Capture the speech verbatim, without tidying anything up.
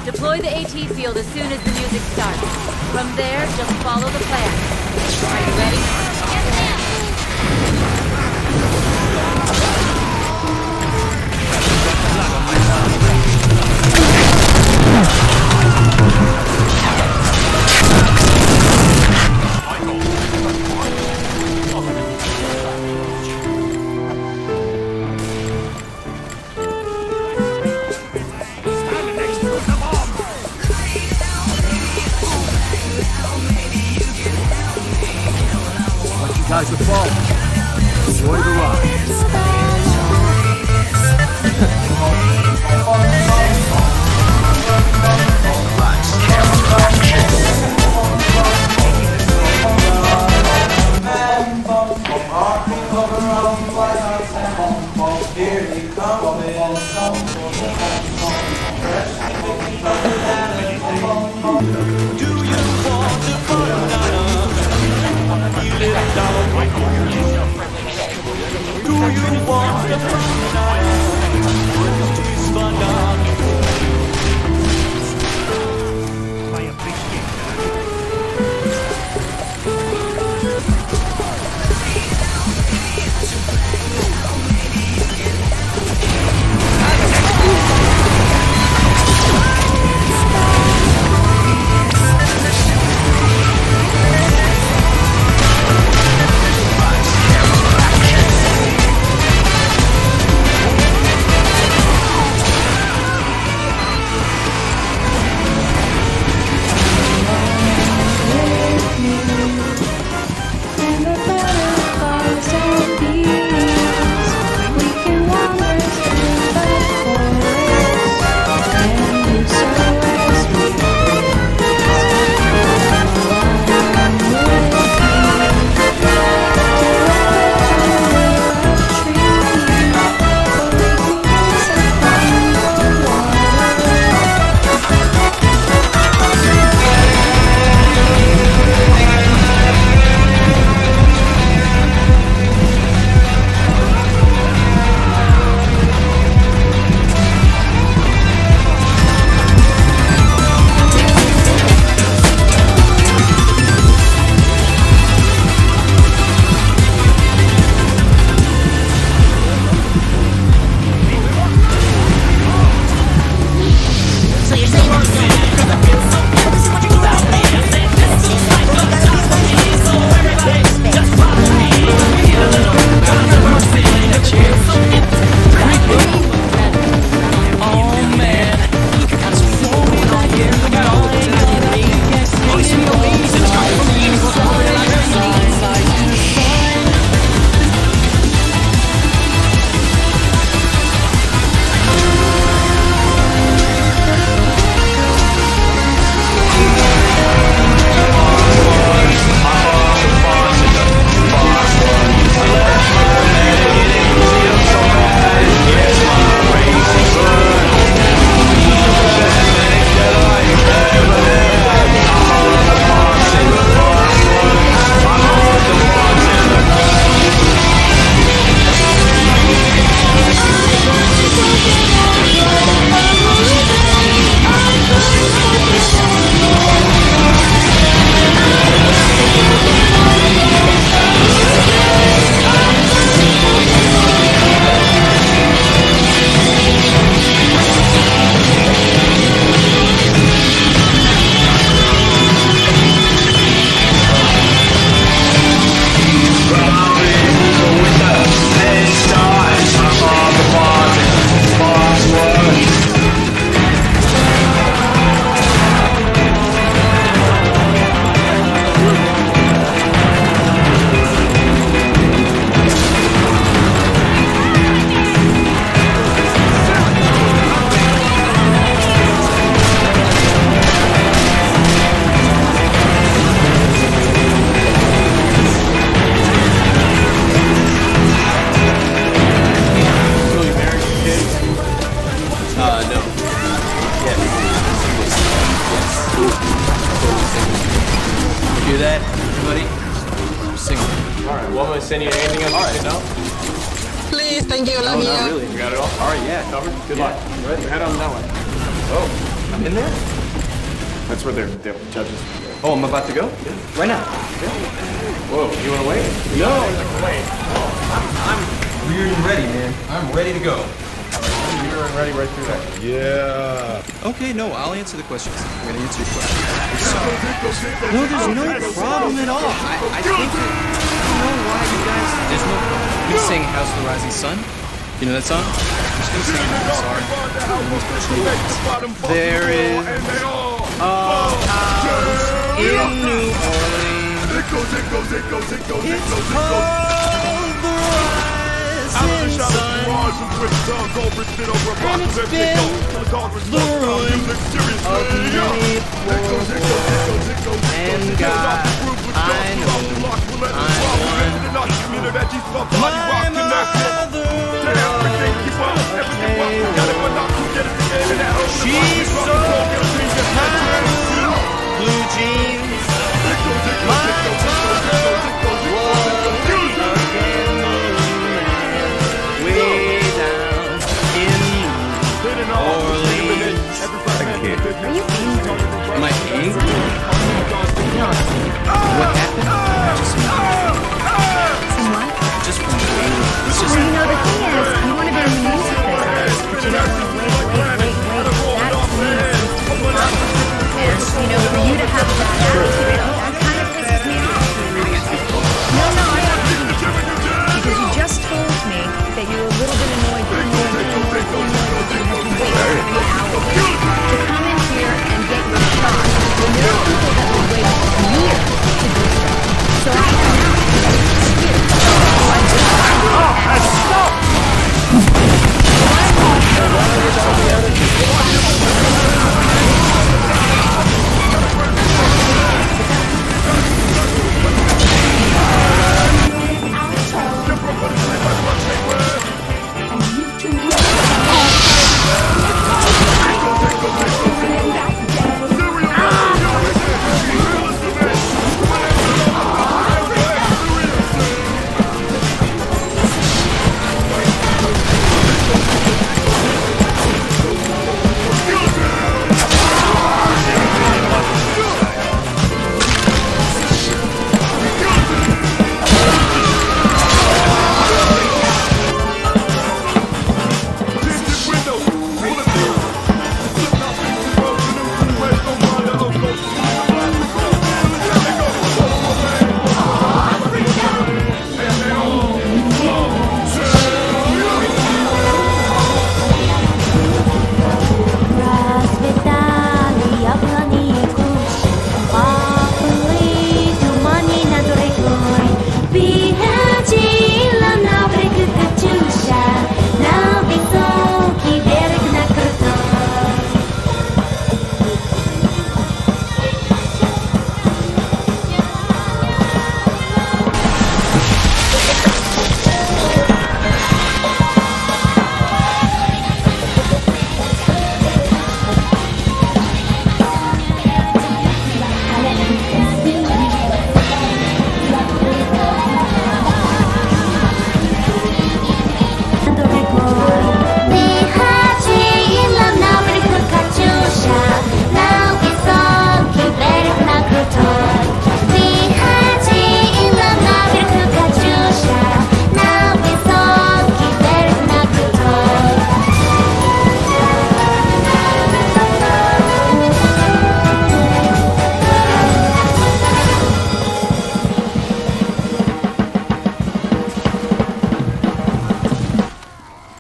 Deploy the AT field as soon as the music starts. From there, just follow the plan. Are you ready? Yes, ma'am! Guys, the fall. Enjoy the ride. Send you anything else you should know? Please, thank you, love oh, you. Not really. You got it all? All right, yeah, covered. Good yeah. luck. Ready? Head on that way. Oh. In there? That's where their their judges. Oh, I'm about to go? Right now. Whoa, you wanna wait? No! Wait. I'm weird and ready, man. I'm ready to go. You're ready right through that. Yeah. Okay, no, I'll answer the questions. I'm gonna answer your question. No, there's no problem at all. I, I think that, I don't know why you guys, there's no problem. You sing House of the Rising Sun. You know that song? I'm just gonna sing it. I'm sorry. There is a house in New Orleans. It's called the Rising Sun. And it's been the ruin of many poor boys. And God, I know I'm one. My mother she sold her blue jeans. My father was a gambling man way down in New Orleans. I can't. Are you